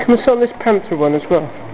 Can I sell this panther one as well?